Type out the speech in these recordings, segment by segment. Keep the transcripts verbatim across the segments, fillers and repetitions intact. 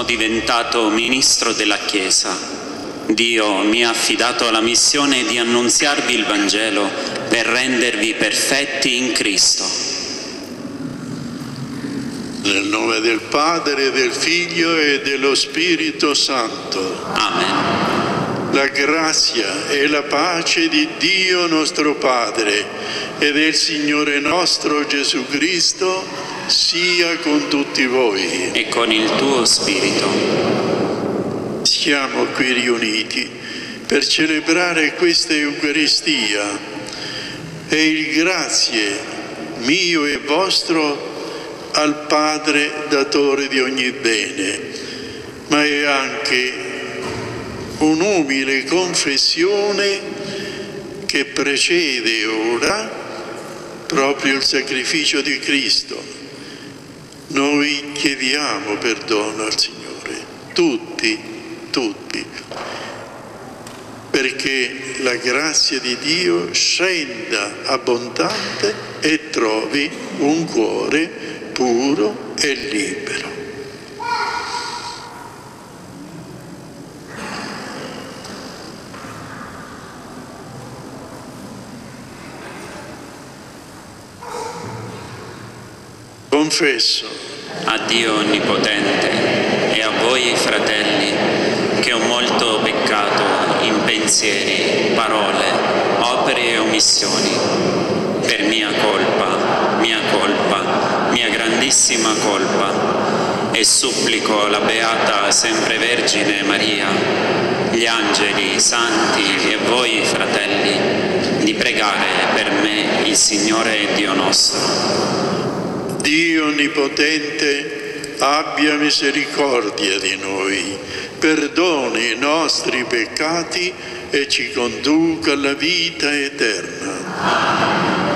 diventato ministro della Chiesa. Dio mi ha affidato la missione di annunziarvi il Vangelo per rendervi perfetti in Cristo. Nel nome del Padre, del Figlio e dello Spirito Santo. Amen. La grazia e la pace di Dio nostro Padre e del Signore nostro Gesù Cristo sia con tutti voi. E con il tuo spirito. Siamo qui riuniti per celebrare questa Eucaristia e il grazie mio e vostro al Padre datore di ogni bene, ma è anche un'umile confessione che precede ora proprio il sacrificio di Cristo. Noi chiediamo perdono al Signore, tutti, tutti, perché la grazia di Dio scenda abbondante e trovi un cuore puro e libero. Confesso a Dio Onnipotente e a voi, fratelli, che ho molto peccato in pensieri, parole, opere e omissioni, per mia colpa, mia colpa, mia grandissima colpa, e supplico la Beata Sempre Vergine Maria, gli angeli, i santi e voi, fratelli, di pregare per me il Signore Dio nostro. Dio Onnipotente, abbia misericordia di noi, perdoni i nostri peccati e ci conduca alla vita eterna.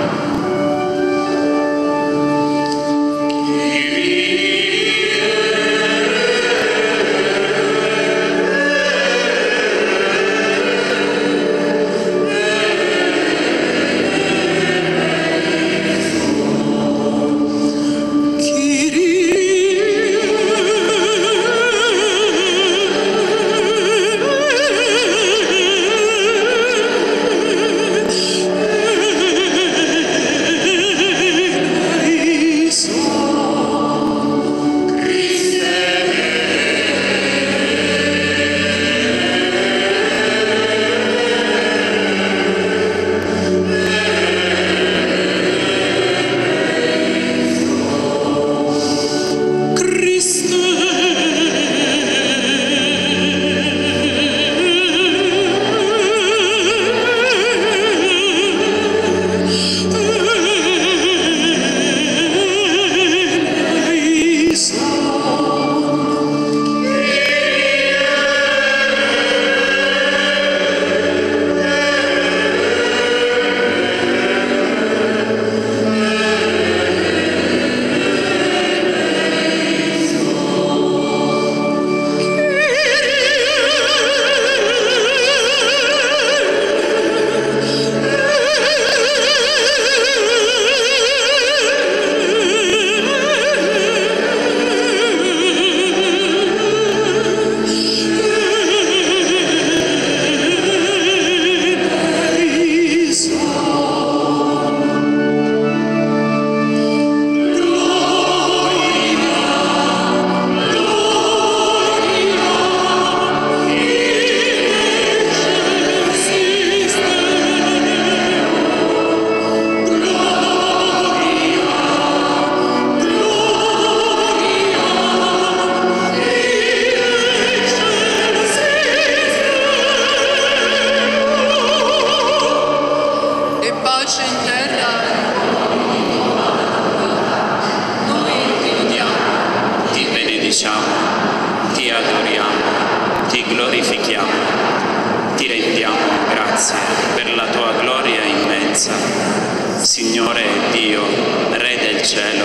Signore Dio, Re del cielo,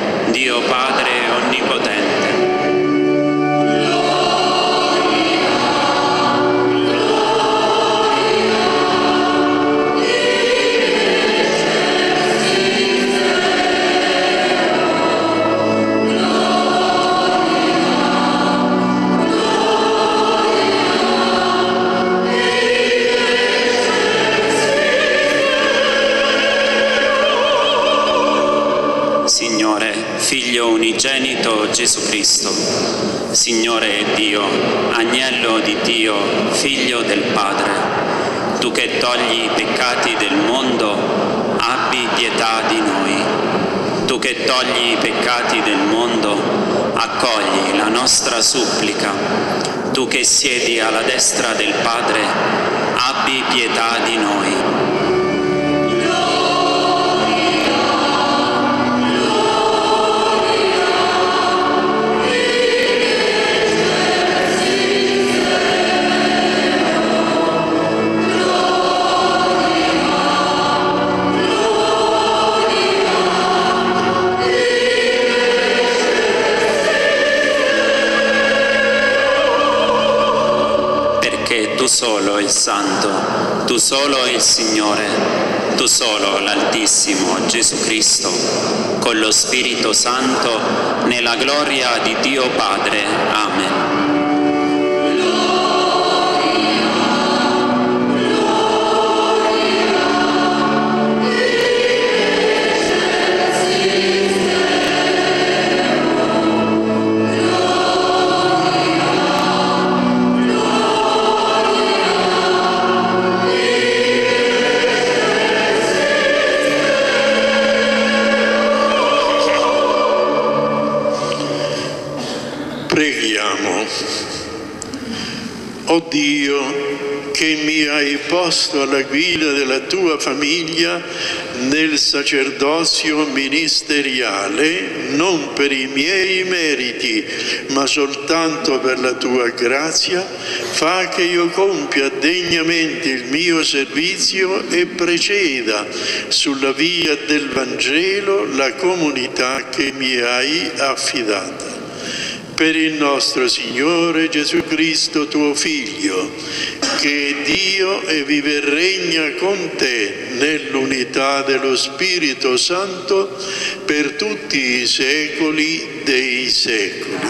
Dio Padre Onnipotente. unigenito Gesù Cristo, Signore e Dio, Agnello di Dio, Figlio del Padre, tu che togli i peccati del mondo, abbi pietà di noi. Tu che togli i peccati del mondo, accogli la nostra supplica. Tu che siedi alla destra del Padre, abbi pietà di noi. Tu solo il Santo, tu solo il Signore, tu solo l'Altissimo Gesù Cristo, con lo Spirito Santo, nella gloria di Dio Padre. Amen. Preghiamo. O Dio, che mi hai posto alla guida della tua famiglia nel sacerdozio ministeriale, non per i miei meriti, ma soltanto per la tua grazia, fa che io compia degnamente il mio servizio e preceda sulla via del Vangelo la comunità che mi hai affidata. Per il nostro Signore Gesù Cristo, tuo Figlio, che è Dio e vive e regna con te nell'unità dello Spirito Santo per tutti i secoli dei secoli.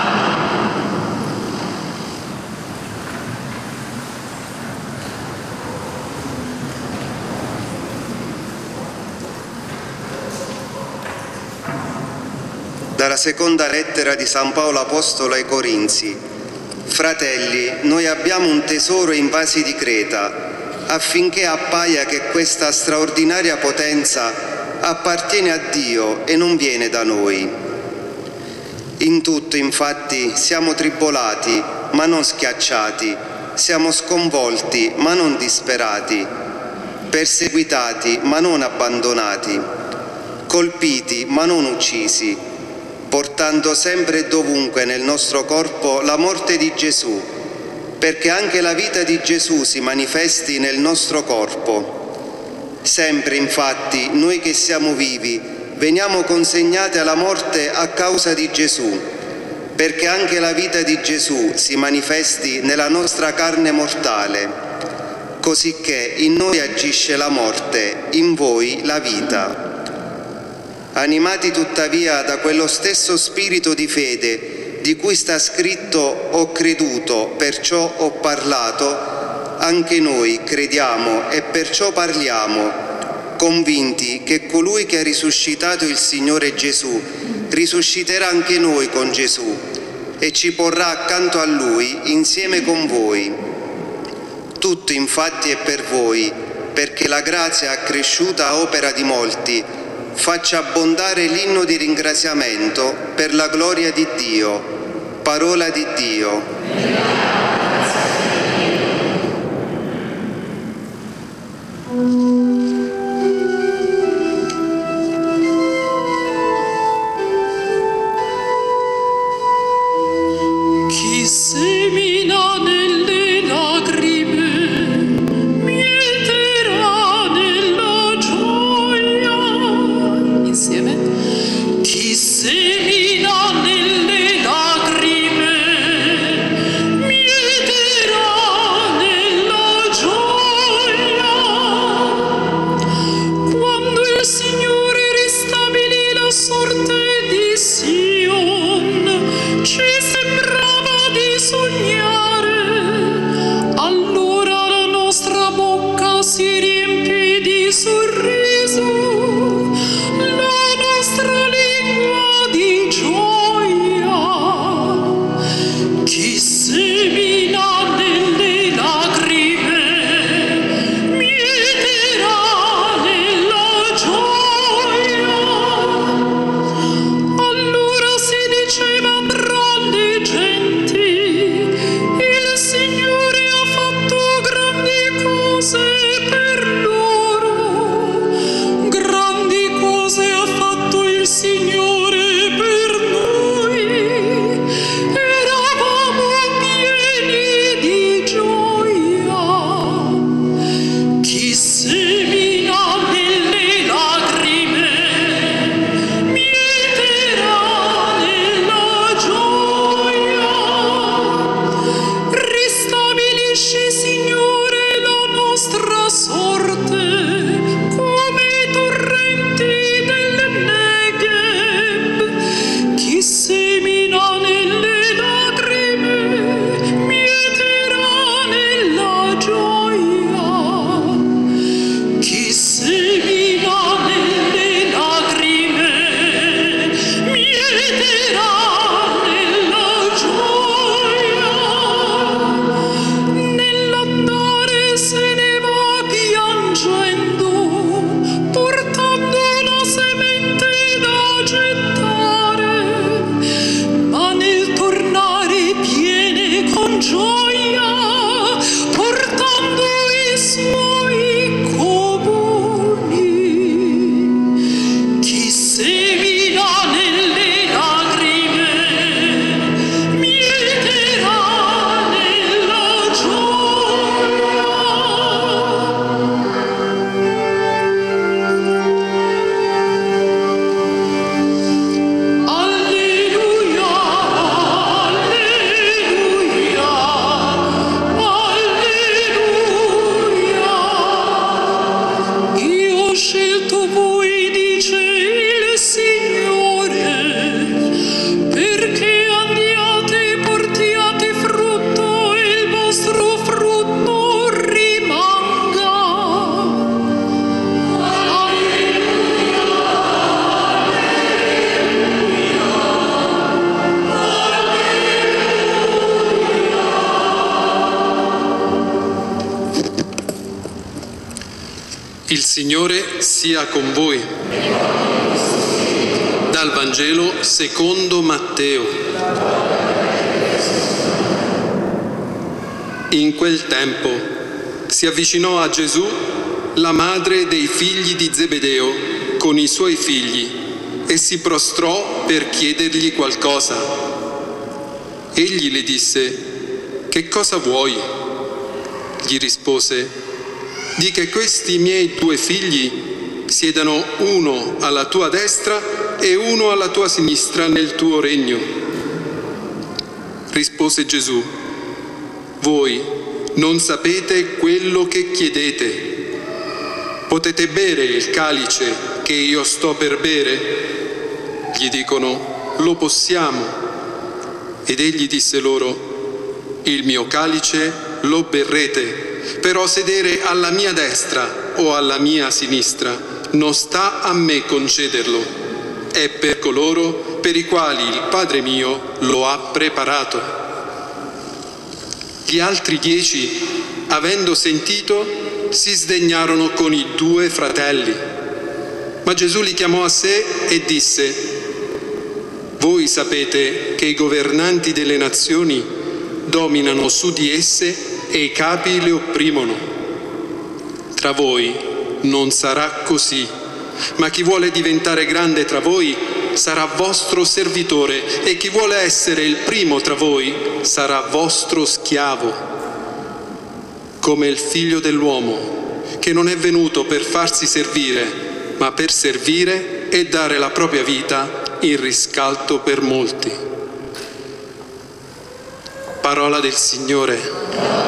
Dalla seconda lettera di San Paolo Apostolo ai Corinzi. Fratelli, noi abbiamo un tesoro in vasi di Creta, affinché appaia che questa straordinaria potenza appartiene a Dio e non viene da noi. In tutto, infatti, siamo tribolati, ma non schiacciati, siamo sconvolti, ma non disperati, perseguitati, ma non abbandonati, colpiti, ma non uccisi, portando sempre e dovunque nel nostro corpo la morte di Gesù, perché anche la vita di Gesù si manifesti nel nostro corpo. Sempre, infatti, noi che siamo vivi, veniamo consegnati alla morte a causa di Gesù, perché anche la vita di Gesù si manifesti nella nostra carne mortale, cosicché in noi agisce la morte, in voi la vita. Animati tuttavia da quello stesso spirito di fede di cui sta scritto: ho creduto, perciò ho parlato, anche noi crediamo e perciò parliamo, convinti che colui che ha risuscitato il Signore Gesù risusciterà anche noi con Gesù e ci porrà accanto a Lui insieme con voi. Tutto infatti è per voi, perché la grazia accresciuta a opera di molti faccia abbondare l'inno di ringraziamento per la gloria di Dio. Parola di Dio. Chi semina nelle lacrime mieterà nella gioia. Insieme. Chi semina nelle lacrime mieterà nella gioia. Quando il Signore ristabilì la sorte di Sion, ci sembrava di sognare, allora la nostra bocca si riempì di sorriso, la nostra lingua di gioia. Il Signore sia con voi. Dal Vangelo secondo Matteo. In quel tempo si avvicinò a Gesù la madre dei figli di Zebedeo con i suoi figli e si prostrò per chiedergli qualcosa. Egli le disse: «Che cosa vuoi?» Gli rispose: «Di che questi miei due figli siedano uno alla tua destra e uno alla tua sinistra nel tuo regno». Rispose Gesù: «Voi non sapete quello che chiedete. Potete bere il calice che io sto per bere?» Gli dicono: «Lo possiamo». Ed egli disse loro: «Il mio calice lo berrete, però sedere alla mia destra o alla mia sinistra non sta a me concederlo, è per coloro per i quali il Padre mio lo ha preparato». Gli altri dieci, avendo sentito, si sdegnarono con i due fratelli. Ma Gesù li chiamò a sé e disse: «Voi sapete che i governanti delle nazioni dominano su di esse e i capi le opprimono. Tra voi non sarà così, ma chi vuole diventare grande tra voi sarà vostro servitore, e chi vuole essere il primo tra voi sarà vostro schiavo. Come il Figlio dell'uomo, che non è venuto per farsi servire, ma per servire e dare la propria vita in riscatto per molti». Parola del Signore.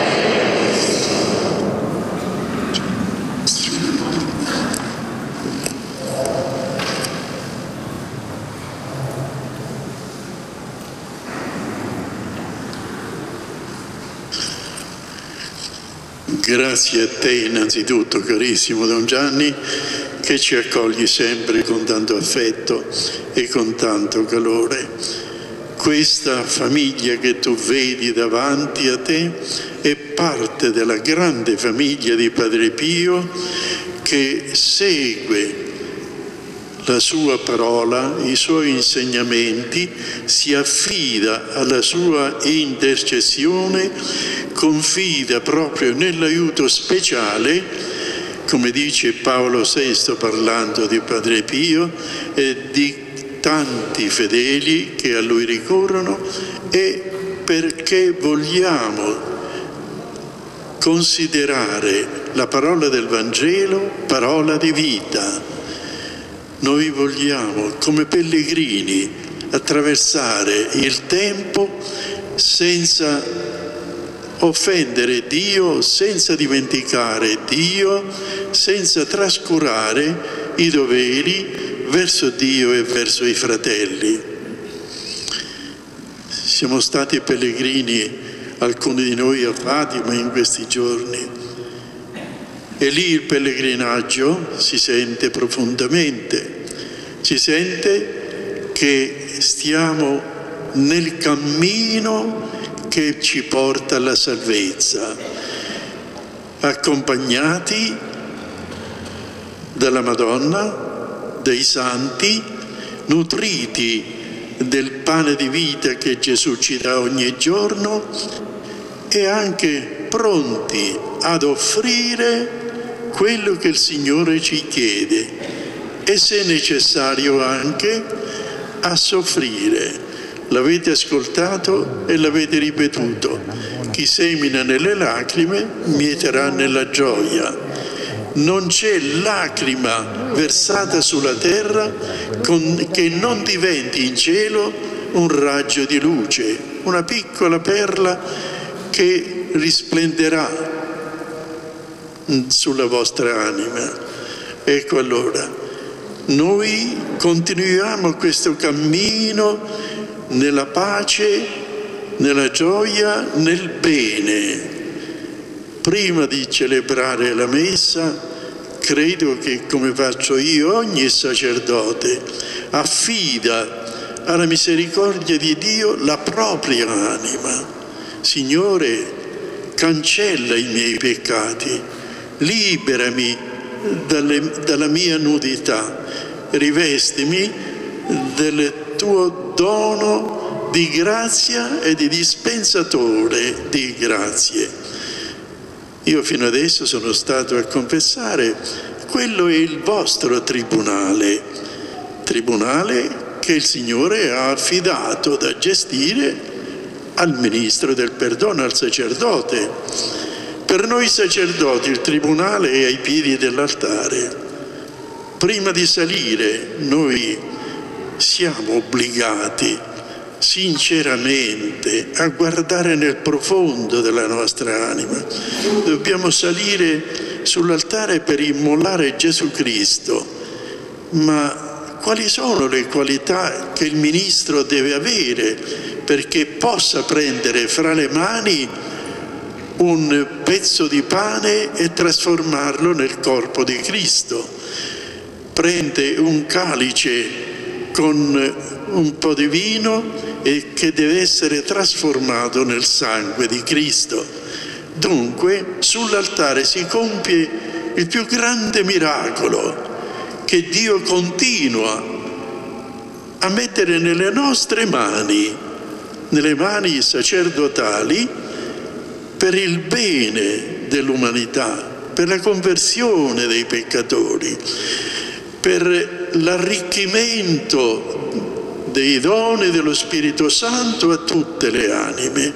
Grazie a te innanzitutto, carissimo Don Gianni, che ci accogli sempre con tanto affetto e con tanto calore. Questa famiglia che tu vedi davanti a te è parte della grande famiglia di Padre Pio, che segue la sua parola, i suoi insegnamenti, si affida alla sua intercessione, confida proprio nell'aiuto speciale, come dice Paolo sesto parlando di Padre Pio, e di tanti fedeli che a lui ricorrono, e perché vogliamo considerare la parola del Vangelo parola di vita. Noi vogliamo, come pellegrini, attraversare il tempo senza offendere Dio, senza dimenticare Dio, senza trascurare i doveri verso Dio e verso i fratelli. Siamo stati pellegrini, alcuni di noi, a Fatima in questi giorni, e lì il pellegrinaggio si sente profondamente, si sente che stiamo nel cammino che ci porta alla salvezza, accompagnati dalla Madonna, dai santi, nutriti del pane di vita che Gesù ci dà ogni giorno e anche pronti ad offrire quello che il Signore ci chiede e, se necessario, anche a soffrire. L'avete ascoltato e l'avete ripetuto: chi semina nelle lacrime mieterà nella gioia. Non c'è lacrima versata sulla terra con, che non diventi in cielo un raggio di luce, una piccola perla che risplenderà sulla vostra anima. Ecco, allora, noi continuiamo questo cammino nella pace, nella gioia, nel bene. Prima di celebrare la messa, credo che, come faccio io, ogni sacerdote affida alla misericordia di Dio la propria anima. Signore, cancella i miei peccati, liberami dalle, dalla mia nudità, rivestimi del tuo dono di grazia e di dispensatore di grazie. Io fino adesso sono stato a confessare, quello è il vostro tribunale, tribunale che il Signore ha affidato da gestire al ministro del perdono, al sacerdote. Per noi sacerdoti il tribunale è ai piedi dell'altare. Prima di salire noi siamo obbligati sinceramente a guardare nel profondo della nostra anima. Dobbiamo salire sull'altare per immolare Gesù Cristo, ma quali sono le qualità che il ministro deve avere perché possa prendere fra le mani un pezzo di pane e trasformarlo nel corpo di Cristo? Prende un calice con un po' di vino e che deve essere trasformato nel sangue di Cristo. Dunque, sull'altare si compie il più grande miracolo che Dio continua a mettere nelle nostre mani, nelle mani sacerdotali, per il bene dell'umanità, per la conversione dei peccatori, per l'arricchimento dei doni dello Spirito Santo a tutte le anime.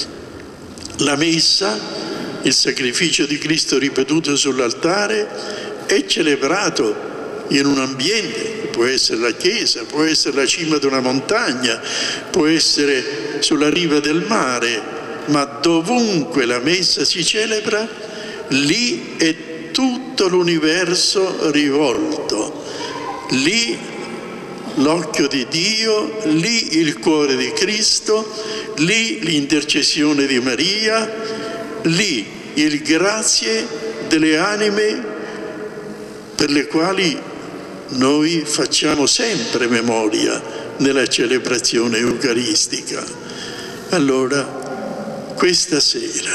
La messa, il sacrificio di Cristo ripetuto sull'altare, è celebrato in un ambiente, può essere la chiesa, può essere la cima di una montagna, può essere sulla riva del mare, ma dovunque la messa si celebra, lì è tutto l'universo rivolto, lì l'occhio di Dio, lì il cuore di Cristo, lì l'intercessione di Maria, lì il grazie delle anime per le quali noi facciamo sempre memoria nella celebrazione eucaristica. Allora, questa sera,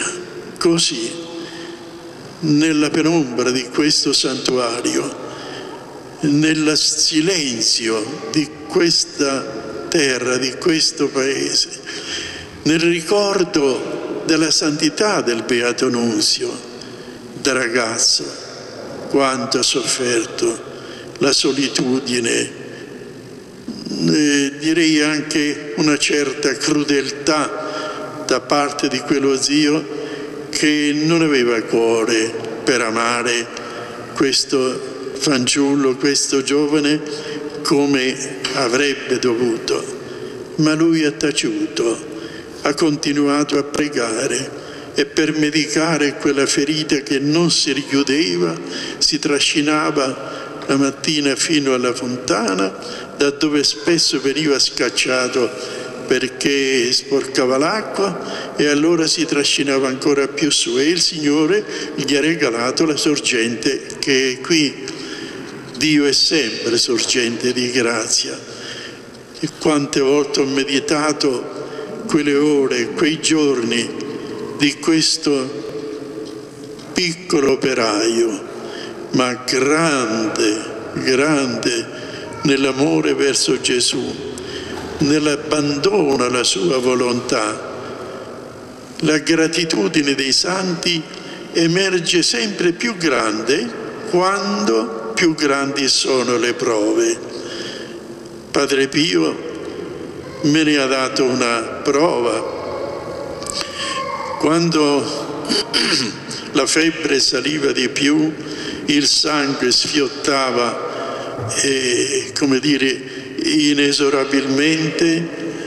così, nella penombra di questo santuario, nel silenzio di questa terra, di questo paese, nel ricordo della santità del Beato Nunzio, da ragazzo, quanto ha sofferto la solitudine, eh, direi anche una certa crudeltà da parte di quello zio che non aveva cuore per amare questo fanciullo, questo giovane come avrebbe dovuto, ma lui ha taciuto, ha continuato a pregare e per medicare quella ferita che non si richiudeva si trascinava la mattina fino alla fontana, da dove spesso veniva scacciato perché sporcava l'acqua, e allora si trascinava ancora più su e il Signore gli ha regalato la sorgente che è qui. Dio è sempre sorgente di grazia. E quante volte ho meditato quelle ore, quei giorni di questo piccolo operaio, ma grande, grande nell'amore verso Gesù, nell'abbandono alla sua volontà. La gratitudine dei santi emerge sempre più grande quando più grandi sono le prove. Padre Pio me ne ha dato una prova. Quando la febbre saliva di più, il sangue sfiottava, eh, come dire, inesorabilmente,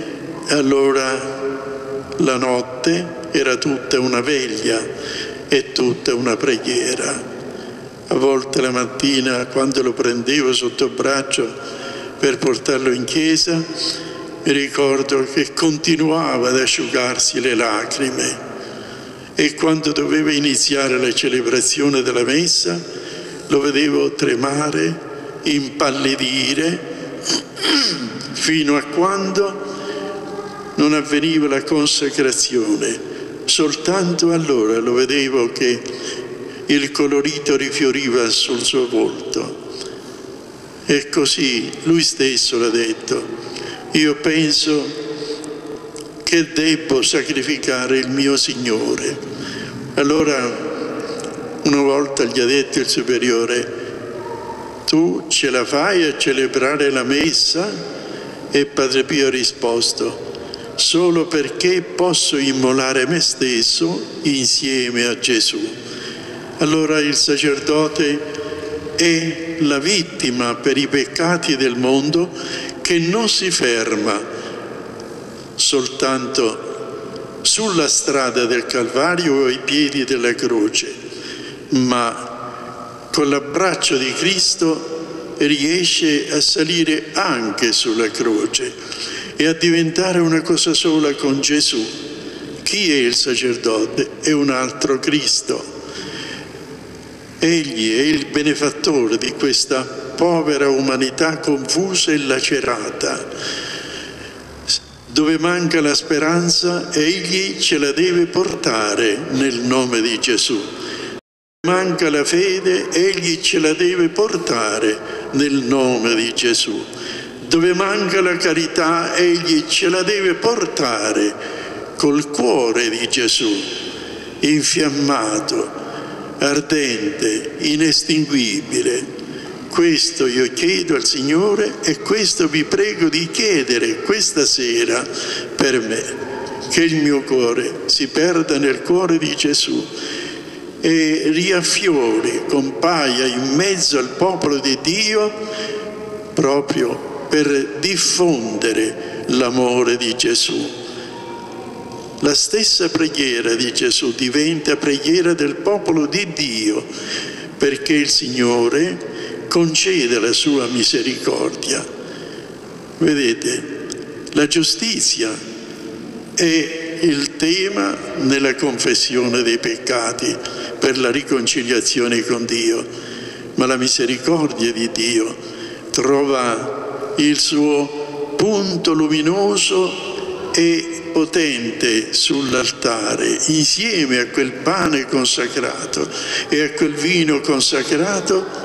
allora la notte era tutta una veglia e tutta una preghiera. A volte la mattina, quando lo prendevo sotto braccio per portarlo in chiesa, mi ricordo che continuava ad asciugarsi le lacrime, e quando doveva iniziare la celebrazione della messa lo vedevo tremare, impallidire, fino a quando non avveniva la consacrazione. Soltanto allora lo vedevo che il colorito rifioriva sul suo volto. E così lui stesso l'ha detto: io penso che debbo sacrificare il mio Signore. Allora una volta gli ha detto il superiore: tu ce la fai a celebrare la messa? E Padre Pio ha risposto: solo perché posso immolare me stesso insieme a Gesù. Allora il sacerdote è la vittima per i peccati del mondo che non si ferma soltanto sulla strada del Calvario o ai piedi della croce, ma con l'abbraccio di Cristo riesce a salire anche sulla croce e a diventare una cosa sola con Gesù. Chi è il sacerdote? È un altro Cristo. Egli è il benefattore di questa povera umanità confusa e lacerata. Dove manca la speranza, egli ce la deve portare nel nome di Gesù. Manca la fede, egli ce la deve portare nel nome di Gesù. Dove manca la carità, egli ce la deve portare col cuore di Gesù, infiammato, ardente, inestinguibile. Questo io chiedo al Signore e questo vi prego di chiedere questa sera per me, che il mio cuore si perda nel cuore di Gesù e riaffiori, compaia in mezzo al popolo di Dio proprio per diffondere l'amore di Gesù. La stessa preghiera di Gesù diventa preghiera del popolo di Dio, perché il Signore concede la sua misericordia. Vedete, la giustizia è il tema nella confessione dei peccati per la riconciliazione con Dio, ma la misericordia di Dio trova il suo punto luminoso e potente sull'altare, insieme a quel pane consacrato e a quel vino consacrato.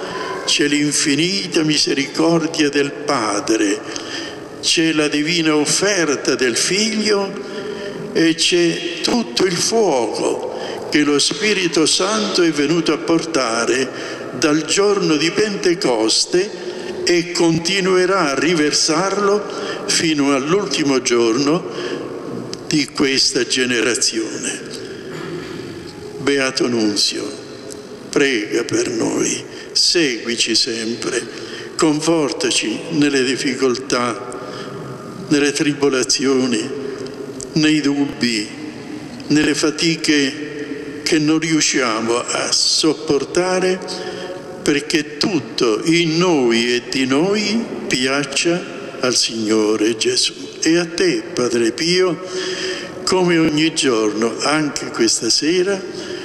c'è l'infinita misericordia del Padre, c'è la divina offerta del Figlio e c'è tutto il fuoco che lo Spirito Santo è venuto a portare dal giorno di Pentecoste e continuerà a riversarlo fino all'ultimo giorno di questa generazione. Beato Nunzio, prega per noi, seguici sempre, confortaci nelle difficoltà, nelle tribolazioni, nei dubbi, nelle fatiche che non riusciamo a sopportare, perché tutto in noi e di noi piaccia al Signore Gesù. E a te, Padre Pio, come ogni giorno, anche questa sera,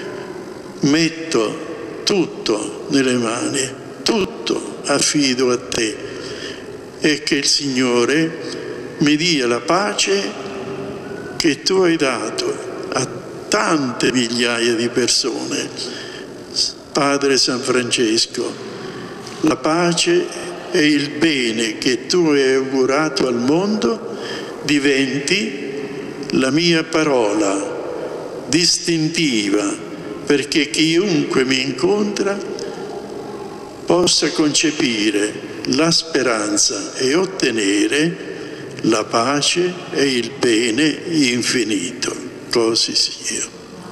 metto tutto nelle mani, tutto affido a te, e che il Signore mi dia la pace che tu hai dato a tante migliaia di persone. Padre San Francesco, la pace e il bene che tu hai augurato al mondo diventi la mia parola distintiva, perché chiunque mi incontra possa concepire la speranza e ottenere la pace e il bene infinito. Così sia.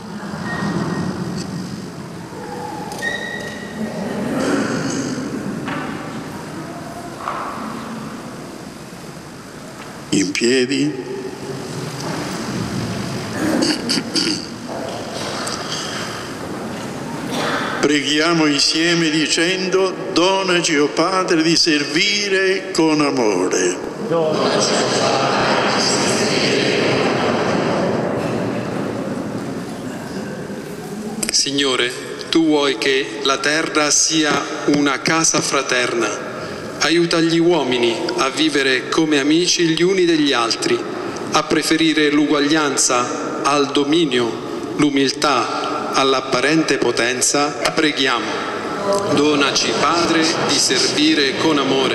In piedi. Preghiamo insieme dicendo: donaci, o Padre, di servire con amore. Donaci, o Padre, di servire con amore. Signore, tu vuoi che la terra sia una casa fraterna. Aiuta gli uomini a vivere come amici gli uni degli altri, a preferire l'uguaglianza al dominio, l'umiltà all'apparente potenza. Preghiamo. Donaci, Padre, di servire con amore.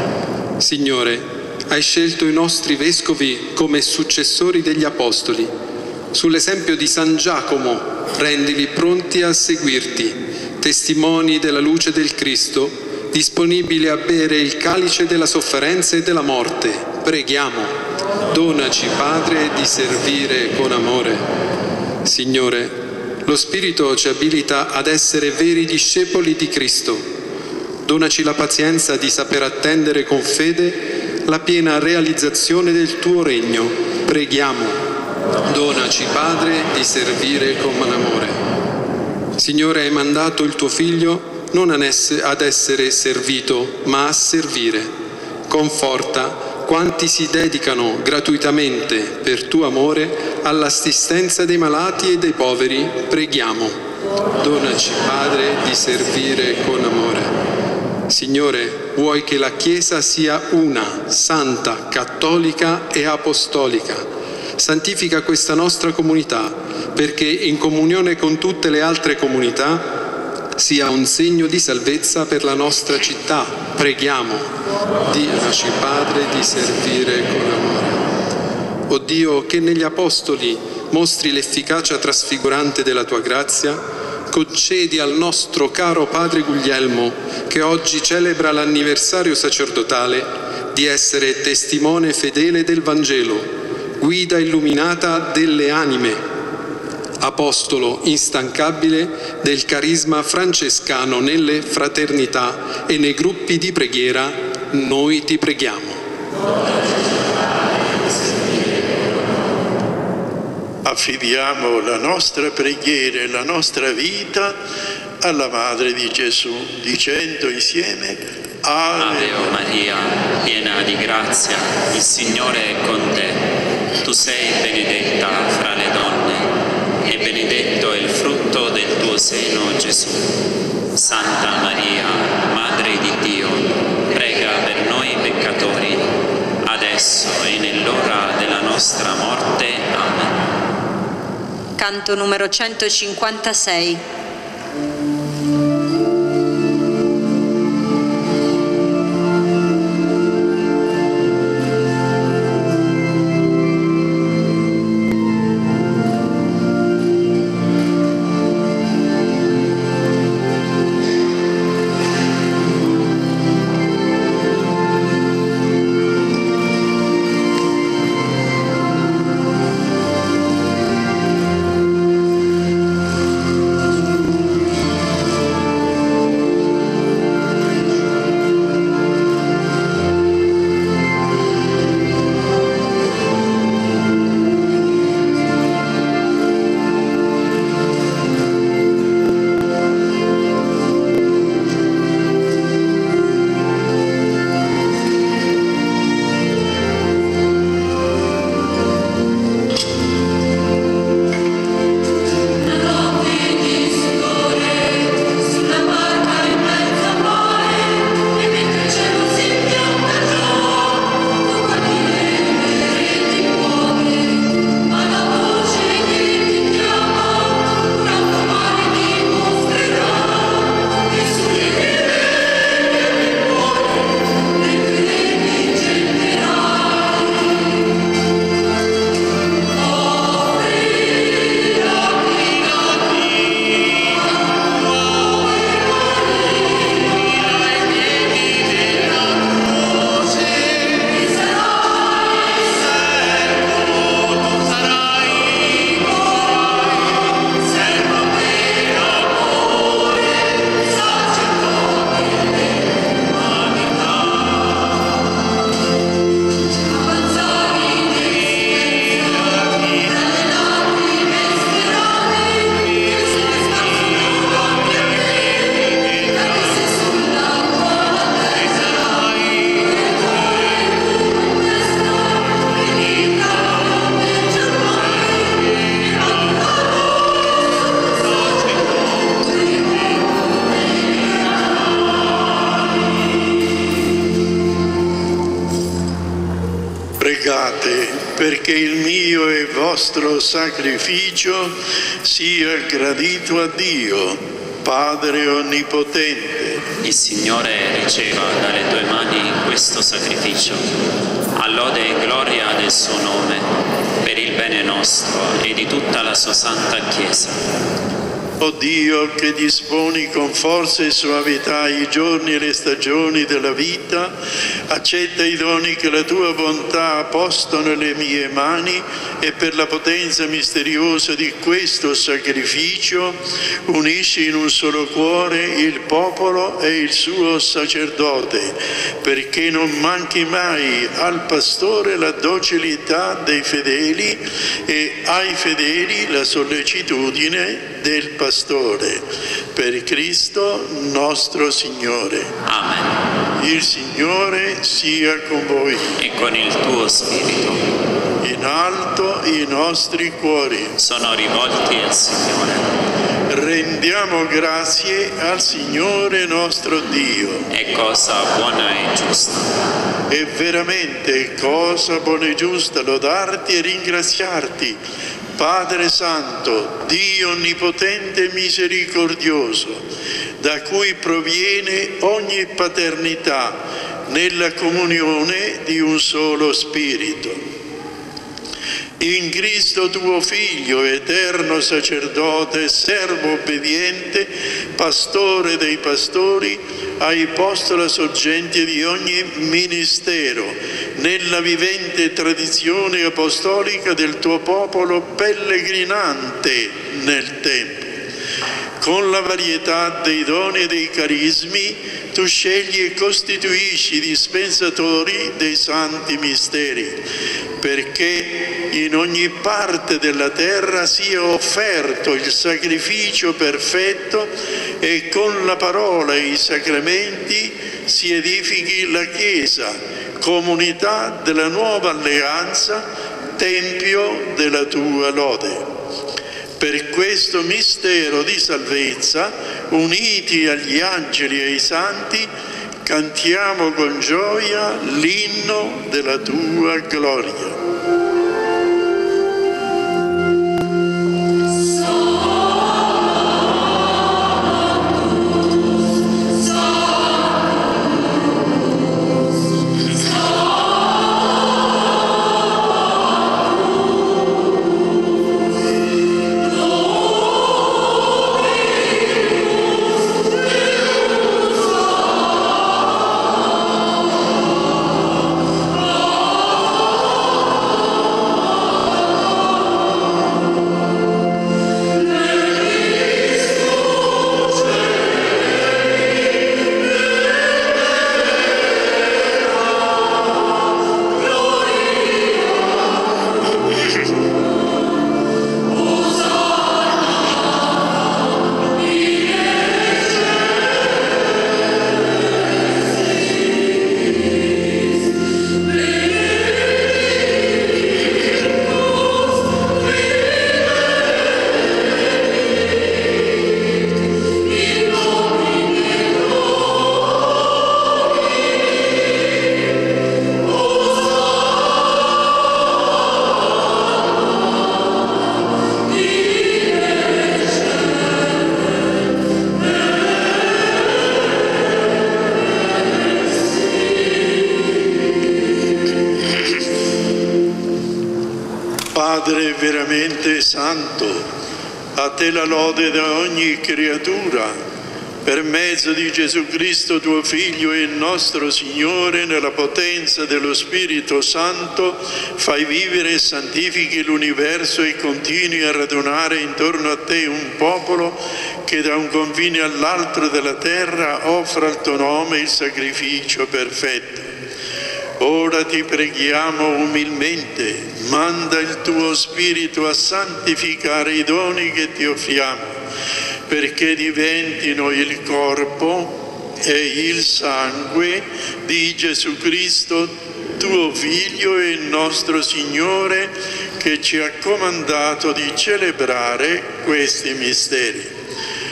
Signore, hai scelto i nostri vescovi come successori degli apostoli. Sull'esempio di San Giacomo, rendili pronti a seguirti, testimoni della luce del Cristo, disponibili a bere il calice della sofferenza e della morte. Preghiamo. Donaci, Padre, di servire con amore. Signore, lo Spirito ci abilita ad essere veri discepoli di Cristo. Donaci la pazienza di saper attendere con fede la piena realizzazione del tuo regno. Preghiamo. Donaci, Padre, di servire con amore. Signore, hai mandato il tuo Figlio non ad essere servito, ma a servire. Conforta quanti si dedicano gratuitamente per tuo amore all'assistenza dei malati e dei poveri. Preghiamo. Donaci, Padre, di servire con amore. Signore, vuoi che la Chiesa sia una, santa, cattolica e apostolica. Santifica questa nostra comunità, perché in comunione con tutte le altre comunità sia un segno di salvezza per la nostra città. Preghiamo. Donaci, Padre, di servire con amore. O Dio, che negli Apostoli mostri l'efficacia trasfigurante della tua grazia, concedi al nostro caro Padre Guglielmo, che oggi celebra l'anniversario sacerdotale, di essere testimone fedele del Vangelo, guida illuminata delle anime, apostolo instancabile del carisma francescano nelle fraternità e nei gruppi di preghiera. Noi ti preghiamo. Affidiamo la nostra preghiera e la nostra vita alla Madre di Gesù, dicendo insieme: Ave Maria, piena di grazia, il Signore è con te. Tu sei benedetta fra le donne e benedetto è il frutto del tuo seno, Gesù. Santa Maria, Madre di Dio, prega per noi peccatori, adesso e nell'ora della nostra morte. Amen. Canto numero centocinquantasei. perché il mio e vostro sacrificio sia gradito a Dio, Padre Onnipotente. Il Signore riceva dalle tue mani questo sacrificio, a lode e gloria del suo nome, per il bene nostro e di tutta la sua santa Chiesa. O Dio, che disponi con forza e soavità i giorni e le stagioni della vita, accetta i doni che la tua bontà ha posto nelle mie mani e per la potenza misteriosa di questo sacrificio unisci in un solo cuore il popolo e il suo sacerdote, perché non manchi mai al pastore la docilità dei fedeli e ai fedeli la sollecitudine del pastore. Pastore, per Cristo nostro Signore. Amen. Il Signore sia con voi. E con il tuo spirito. In alto i nostri cuori sono rivolti al Signore. Rendiamo grazie al Signore nostro Dio. È cosa buona e giusta. È veramente cosa buona e giusta lodarti e ringraziarti, Padre Santo, Dio Onnipotente e Misericordioso, da cui proviene ogni paternità nella comunione di un solo Spirito. In Cristo tuo Figlio, eterno sacerdote, servo obbediente, pastore dei pastori, hai posto la sorgente di ogni ministero nella vivente tradizione apostolica del tuo popolo pellegrinante nel tempo. Con la varietà dei doni e dei carismi tu scegli e costituisci dispensatori dei santi misteri, perché in ogni parte della terra sia offerto il sacrificio perfetto e con la parola e i sacramenti si edifichi la Chiesa, comunità della nuova alleanza, tempio della tua lode. Per questo mistero di salvezza, uniti agli angeli e ai santi, cantiamo con gioia l'inno della tua gloria. Padre veramente santo, a te la lode da ogni creatura, per mezzo di Gesù Cristo tuo Figlio e nostro Signore, nella potenza dello Spirito Santo, fai vivere e santifichi l'universo e continui a radunare intorno a te un popolo che da un confine all'altro della terra offra al tuo nome il sacrificio perfetto. Ora ti preghiamo umilmente, manda il tuo Spirito a santificare i doni che ti offriamo, perché diventino il corpo e il sangue di Gesù Cristo, tuo Figlio e nostro Signore, che ci ha comandato di celebrare questi misteri.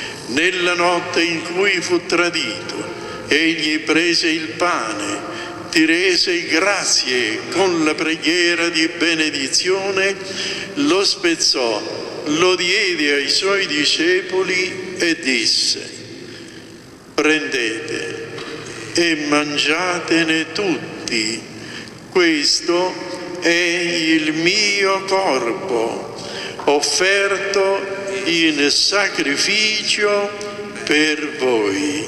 Nella notte in cui fu tradito, egli prese il pane, ti rese grazie con la preghiera di benedizione, lo spezzò, lo diede ai suoi discepoli e disse: prendete e mangiatene tutti, questo è il mio corpo, offerto in sacrificio per voi.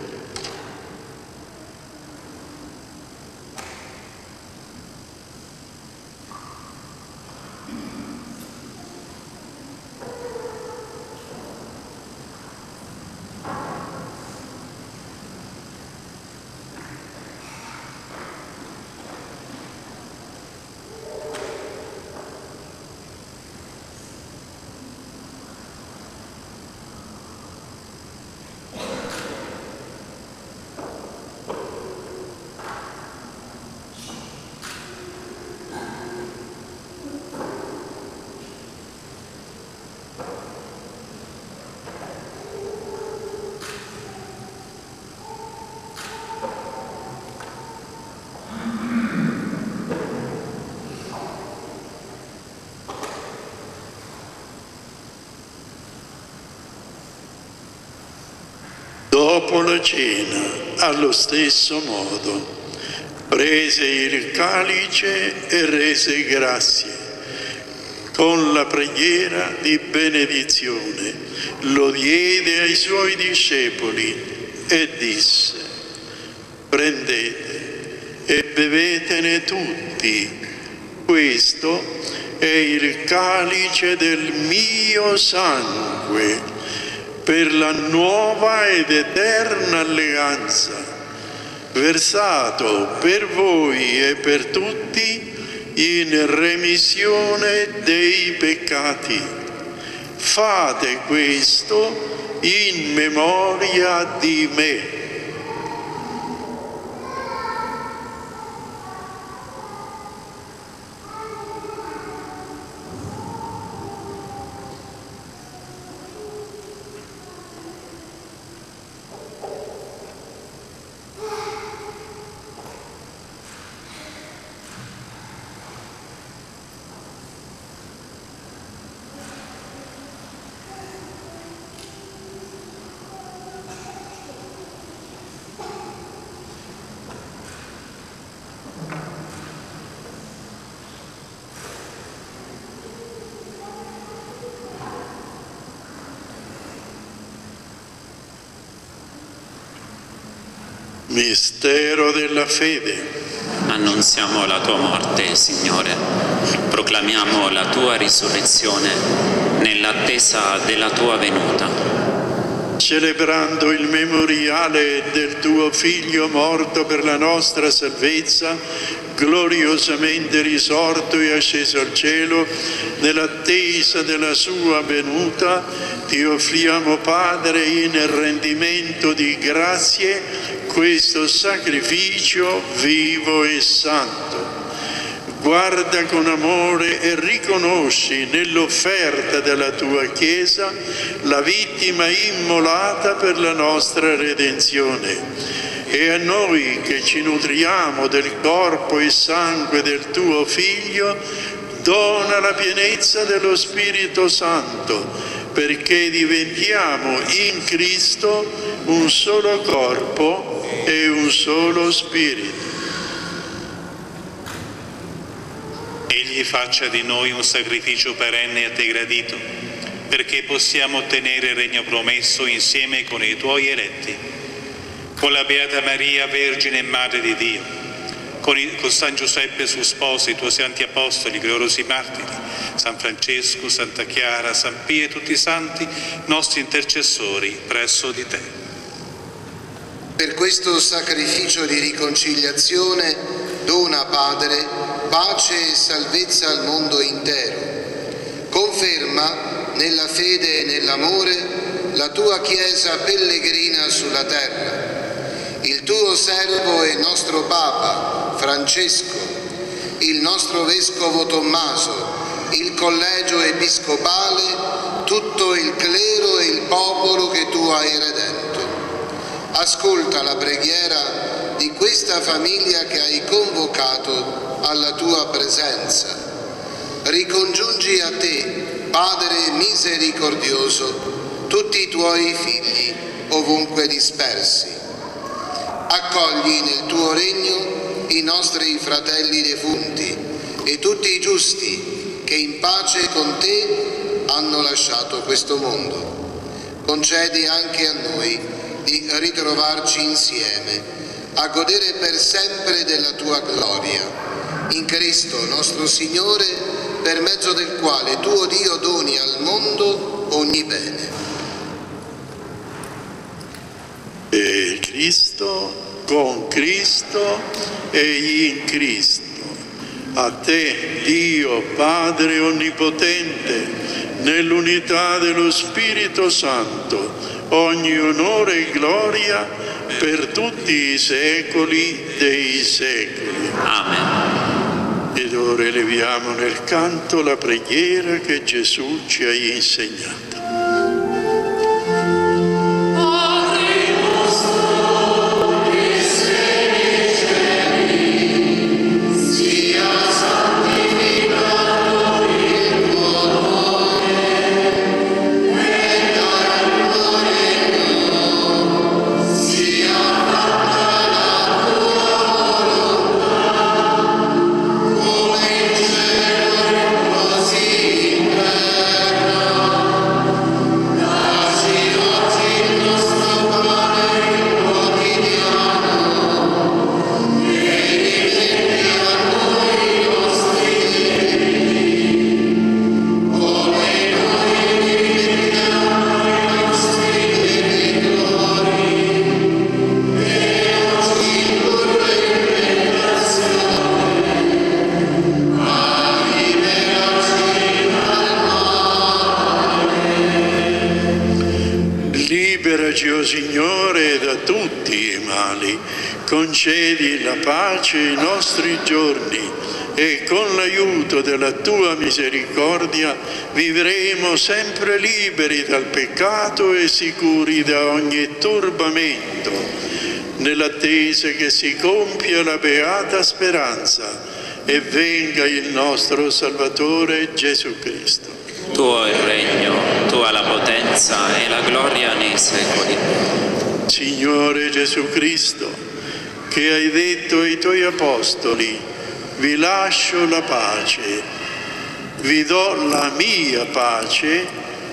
Dopo la cena, allo stesso modo, prese il calice e rese grazie. Con la preghiera di benedizione lo diede ai suoi discepoli e disse: prendete e bevetene tutti, questo è il calice del mio sangue, per la nuova ed eterna alleanza, versato per voi e per tutti in remissione dei peccati. Fate questo in memoria di me. Mistero della fede. Annunziamo la tua morte, Signore. Proclamiamo la tua risurrezione nell'attesa della tua venuta. Celebrando il memoriale del tuo Figlio morto per la nostra salvezza, gloriosamente risorto e asceso al cielo, nell'attesa della sua venuta, ti offriamo, Padre, in rendimento di grazie, questo sacrificio vivo e santo. Guarda con amore e riconosci nell'offerta della tua Chiesa la vittima immolata per la nostra redenzione. E a noi che ci nutriamo del corpo e sangue del tuo Figlio, dona la pienezza dello Spirito Santo, perché diventiamo in Cristo un solo corpo e un solo Spirito. Egli faccia di noi un sacrificio perenne a te gradito, perché possiamo ottenere il regno promesso insieme con i tuoi eletti. Con la Beata Maria, Vergine e Madre di Dio, con, il, con San Giuseppe suo sposo, i tuoi santi apostoli, i gloriosi martiri, San Francesco, Santa Chiara, San Pio e tutti i santi, nostri intercessori presso di te. Per questo sacrificio di riconciliazione dona, Padre, pace e salvezza al mondo intero. Conferma nella fede e nell'amore la tua Chiesa pellegrina sulla terra. Il tuo servo e nostro Papa, Francesco, il nostro Vescovo Tommaso, il Collegio Episcopale, tutto il clero e il popolo che tu hai redento. ascolta la preghiera di questa famiglia che hai convocato alla tua presenza. Ricongiungi a te, Padre misericordioso, tutti i tuoi figli, ovunque dispersi. Accogli nel tuo regno i nostri fratelli defunti e tutti i giusti che in pace con te hanno lasciato questo mondo. Concedi anche a noi di ritrovarci insieme, a godere per sempre della tua gloria. In Cristo nostro Signore, per mezzo del quale tuo Dio doni al mondo ogni bene. E Cristo, con Cristo e in Cristo. A te, Dio Padre Onnipotente, nell'unità dello Spirito Santo, ogni onore e gloria per tutti i secoli dei secoli. Amen. Ed ora eleviamo nel canto la preghiera che Gesù ci ha insegnato. Liberaci, o Signore, da tutti i mali, concedi la pace ai nostri giorni e con l'aiuto della Tua misericordia vivremo sempre liberi dal peccato e sicuri da ogni turbamento, nell'attesa che si compia la beata speranza e venga il nostro Salvatore Gesù Cristo. Tuo è il regno, tua la potenza e la gloria nei secoli. Signore Gesù Cristo, che hai detto ai Tuoi Apostoli, vi lascio la pace, vi do la mia pace,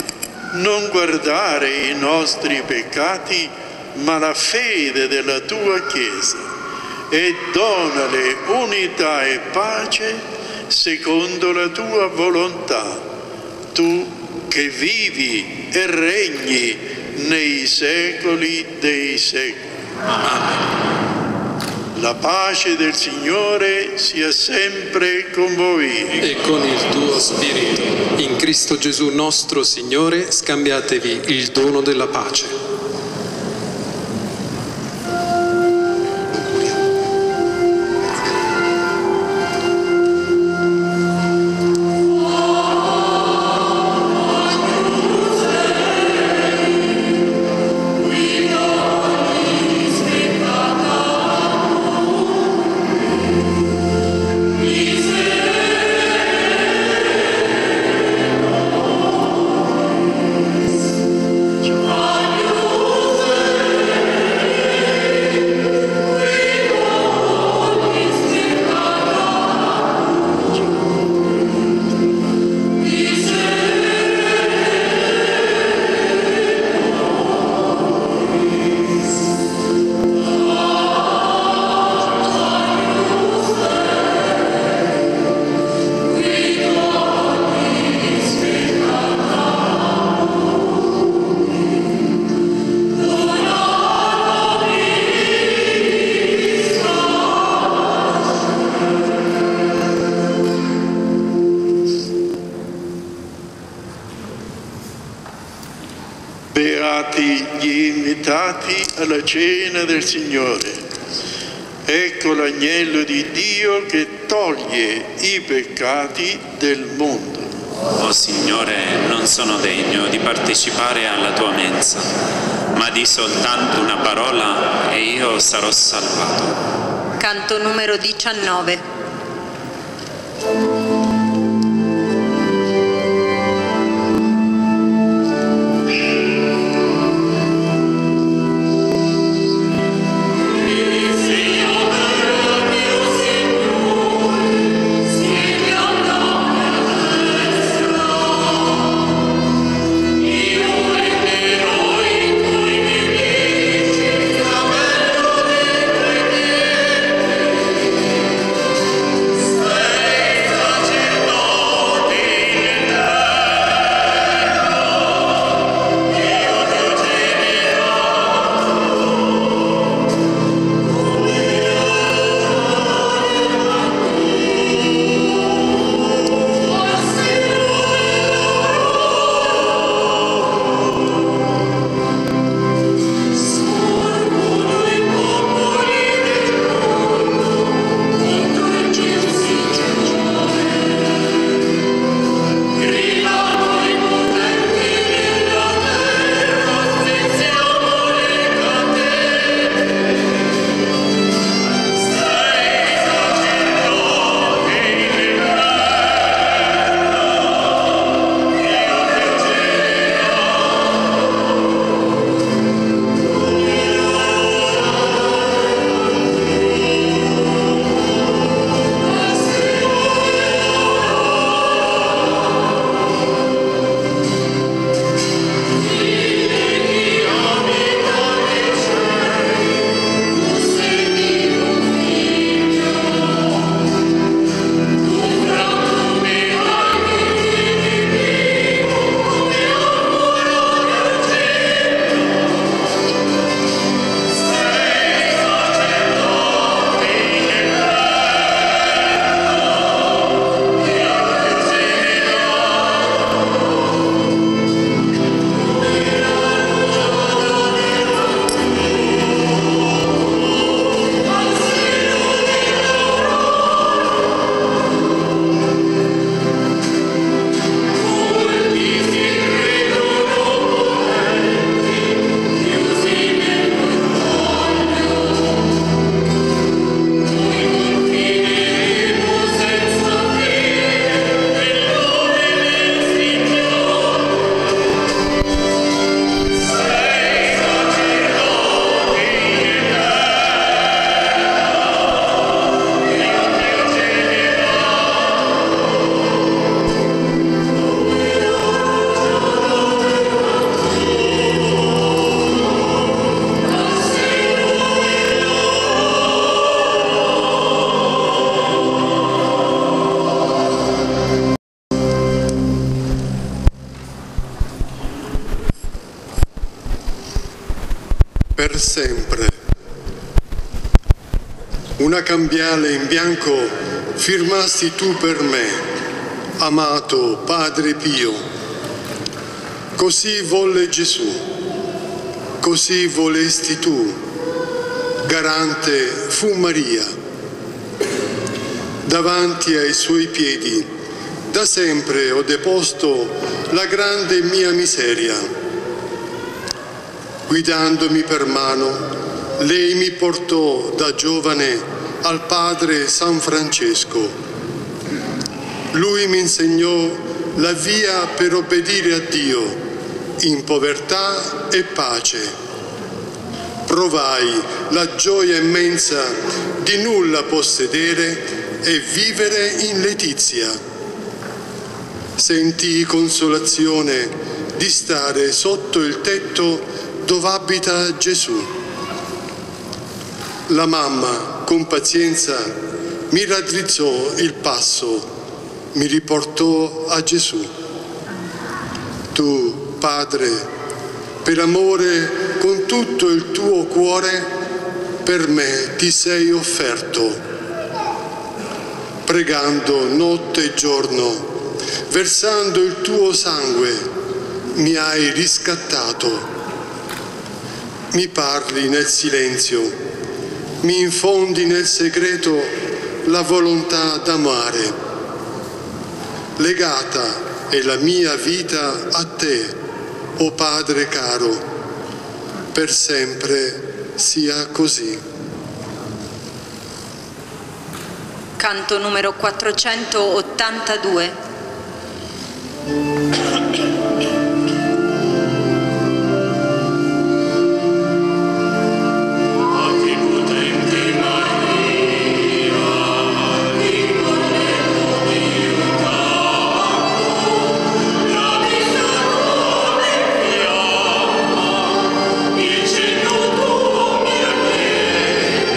non guardare i nostri peccati, ma la fede della Tua Chiesa, e donale unità e pace secondo la Tua volontà. Tu che vivi e regni nei secoli dei secoli. Amen. La pace del Signore sia sempre con voi. E con il tuo spirito. In Cristo Gesù nostro Signore, scambiatevi il dono della pace. Beati gli invitati alla cena del Signore. Ecco l'agnello di Dio che toglie i peccati del mondo. O Signore, non sono degno di partecipare alla Tua mensa, ma di soltanto una parola e io sarò salvato. Canto numero diciannove. Per sempre. Una cambiale in bianco firmasti tu per me, amato Padre Pio. Così volle Gesù, così volesti tu, garante fu Maria. Davanti ai suoi piedi da sempre ho deposto la grande mia miseria. Guidandomi per mano, lei mi portò da giovane al padre San Francesco. Lui mi insegnò la via per obbedire a Dio in povertà e pace. Provai la gioia immensa di nulla possedere e vivere in letizia. Sentii consolazione di stare sotto il tetto dove abita Gesù. La mamma, con pazienza, mi raddrizzò il passo, mi riportò a Gesù. Tu, Padre, per amore con tutto il tuo cuore, per me ti sei offerto. Pregando notte e giorno, versando il tuo sangue, mi hai riscattato. Mi parli nel silenzio, mi infondi nel segreto la volontà d'amare. Legata è la mia vita a te, o Padre caro, per sempre sia così. Canto numero quattrocentottantadue.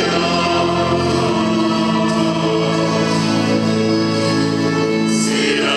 Sera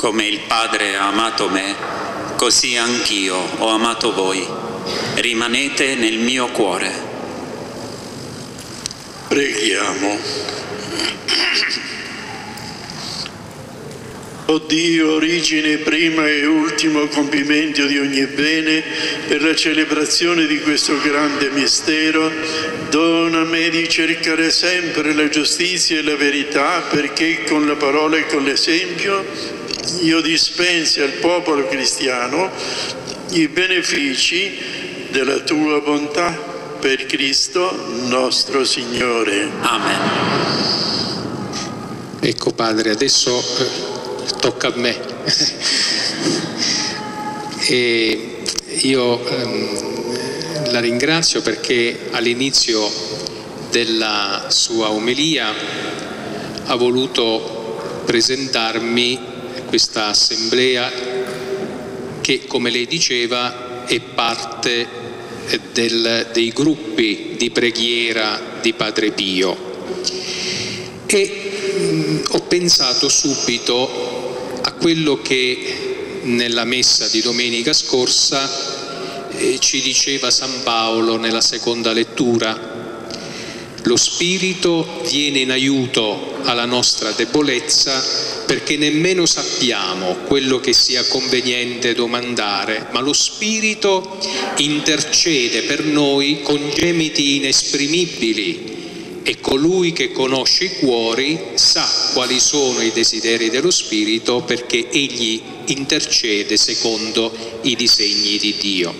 come il Padre ha amato me, così anch'io ho amato voi. Rimanete nel mio cuore. Preghiamo. O Dio, origine prima e ultimo compimento di ogni bene, per la celebrazione di questo grande mistero, dona a me di cercare sempre la giustizia e la verità, perché con la parola e con l'esempio io dispensi al popolo cristiano i benefici della tua bontà, per Cristo nostro Signore. Amen. Ecco Padre, adesso eh, tocca a me. E io ehm, la ringrazio perché all'inizio della sua omelia ha voluto presentarmi questa assemblea che, come lei diceva, è parte del, dei gruppi di preghiera di Padre Pio. E mh, ho pensato subito a quello che nella messa di domenica scorsa eh, ci diceva San Paolo nella seconda lettura. Lo Spirito viene in aiuto alla nostra debolezza, perché nemmeno sappiamo quello che sia conveniente domandare, ma lo Spirito intercede per noi con gemiti inesprimibili, e colui che conosce i cuori sa quali sono i desideri dello Spirito, perché egli intercede secondo i disegni di Dio.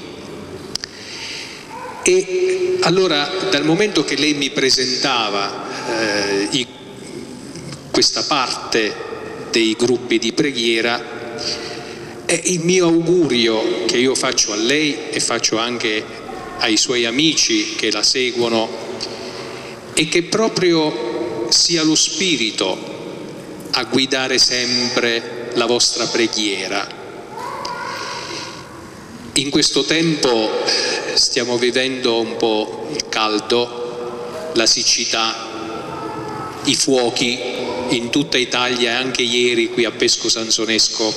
E allora, dal momento che lei mi presentava eh, i, questa parte dei gruppi di preghiera, è il mio augurio che io faccio a lei e faccio anche ai suoi amici che la seguono, è che proprio sia lo Spirito a guidare sempre la vostra preghiera. In questo tempo stiamo vivendo un po' il caldo, la siccità, i fuochi in tutta Italia e anche ieri qui a Pesco Sansonesco.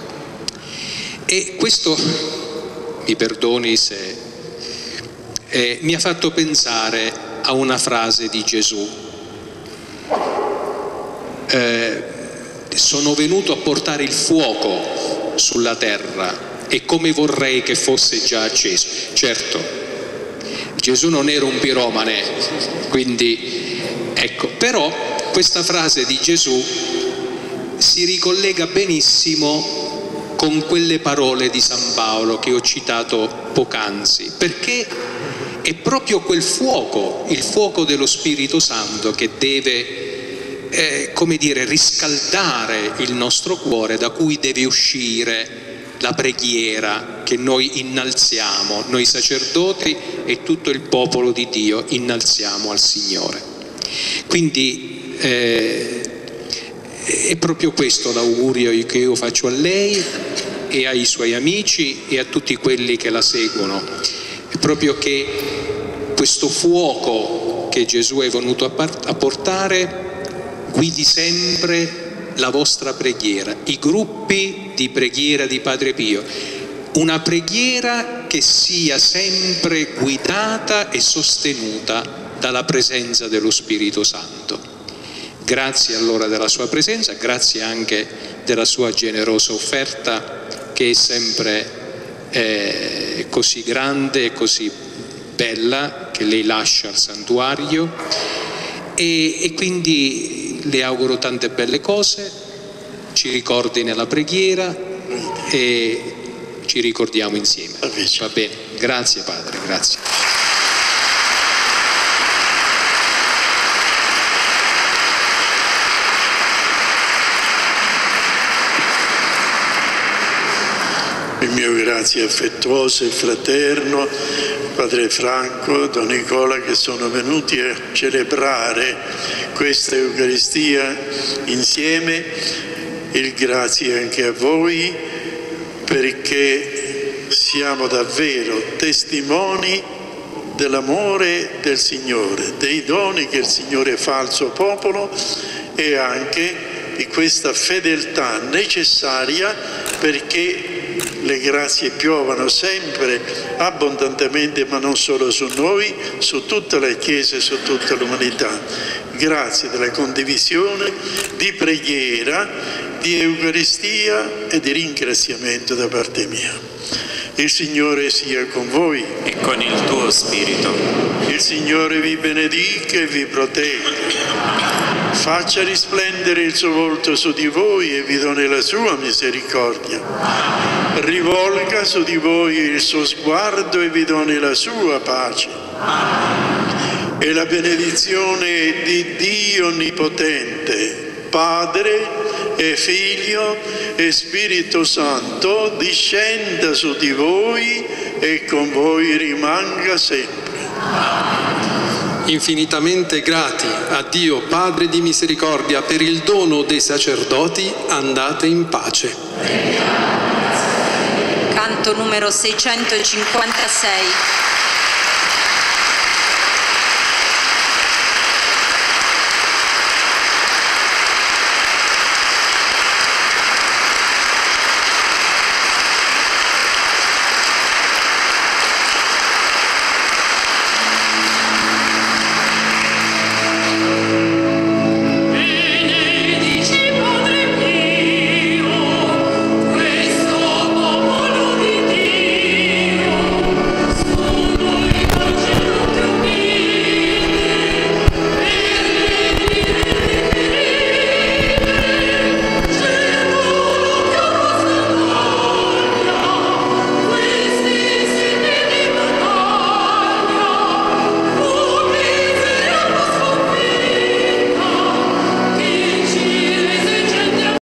E questo, mi perdoni se, eh, mi ha fatto pensare a una frase di Gesù. Eh, sono venuto a portare il fuoco sulla terra e come vorrei che fosse già acceso. Certo, Gesù non era un piromane, quindi ecco, però questa frase di Gesù si ricollega benissimo con quelle parole di San Paolo che ho citato poc'anzi, perché è proprio quel fuoco, il fuoco dello Spirito Santo, che deve, eh, come dire, riscaldare il nostro cuore, da cui deve uscire la preghiera che noi innalziamo, noi sacerdoti e tutto il popolo di Dio innalziamo al Signore. Quindi eh, è proprio questo l'augurio che io faccio a lei e ai suoi amici e a tutti quelli che la seguono. È proprio che questo fuoco che Gesù è venuto a portare guidi sempre la vostra preghiera, i gruppi di preghiera di Padre Pio, una preghiera che sia sempre guidata e sostenuta dalla presenza dello Spirito Santo. Grazie allora della sua presenza, grazie anche della sua generosa offerta, che è sempre eh, così grande e così bella, che lei lascia al santuario, e, e quindi le auguro tante belle cose, ci ricordi nella preghiera e ci ricordiamo insieme. Va bene, grazie Padre, grazie. Il mio grazie affettuoso e fraterno, Padre Franco, Don Nicola, che sono venuti a celebrare questa Eucaristia insieme. Il grazie anche a voi, perché siamo davvero testimoni dell'amore del Signore, dei doni che il Signore fa al suo popolo e anche di questa fedeltà necessaria perché le grazie piovano sempre abbondantemente, ma non solo su noi, su tutta la Chiesa e su tutta l'umanità. Grazie della condivisione, di preghiera, di Eucaristia e di ringraziamento da parte mia. Il Signore sia con voi. E con il tuo spirito. Il Signore vi benedica e vi protegga. Faccia risplendere il suo volto su di voi e vi doni la sua misericordia. Rivolga su di voi il suo sguardo e vi doni la sua pace. E la benedizione di Dio Onnipotente, Padre e Figlio e Spirito Santo, discenda su di voi e con voi rimanga sempre. Infinitamente grati a Dio Padre di misericordia per il dono dei sacerdoti, andate in pace. Canto numero seicentocinquantasei.